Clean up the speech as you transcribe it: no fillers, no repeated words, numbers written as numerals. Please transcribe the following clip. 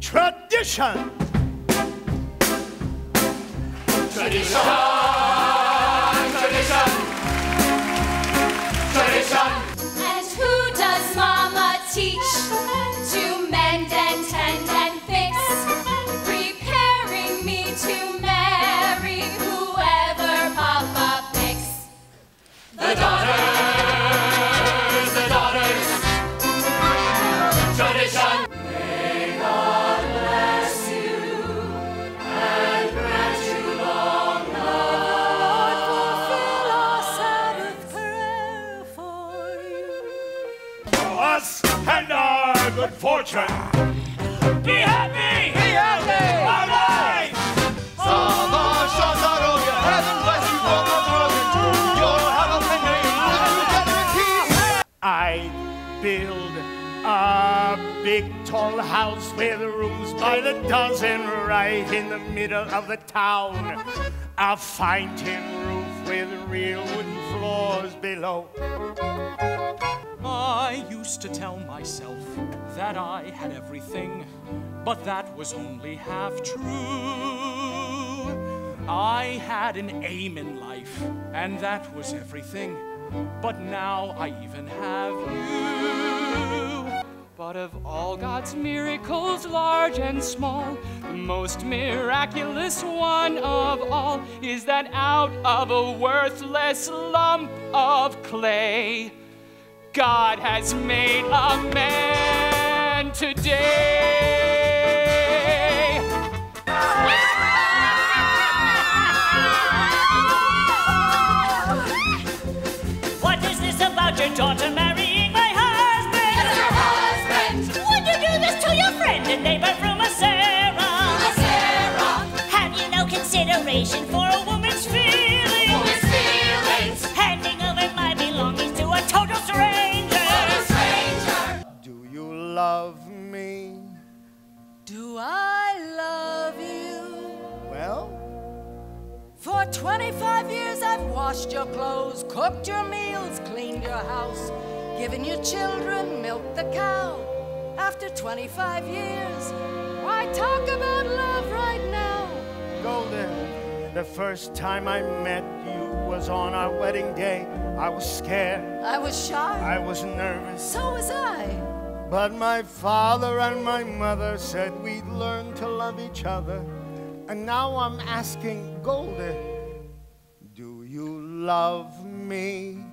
tradition. Tradition, tradition, tradition. And who does Mama teach to mend and tend and fix? Preparing me to marry whoever Papa picks. The daughters, the daughters. Tradition. May God bless you and grant you long life. Fulfill our Sabbath prayer for you. For us and our good fortune. Be happy! Be happy! All right! I build a big tall house with rooms by the dozen right in the middle of the town. A fine tin roof with real wooden floors below. I used to tell myself that I had everything, but that was only half true. I had an aim in life, and that was everything, but now I even have you. But of all God's miracles, large and small, the most miraculous one of all is that out of a worthless lump of clay, God has made a man today. What is this about your daughter marrying my husband? It's your husband. Would you do this to your friend and neighbor from Sarah? Sarah. Have you no consideration for a woman's feelings? Woman's feelings. Handing over my belongings to a total stranger. Total stranger. Do you love me? Do I love you? Well, For 25 years I've washed your clothes, cooked your meals, cleaned your house, given your children, milked the cow. After 25 years, why talk about love right now? Golden, the first time I met you was on our wedding day. I was scared. I was shy. I was nervous. So was I. But my father and my mother said we'd learn to love each other. And now I'm asking Golde, do you love me?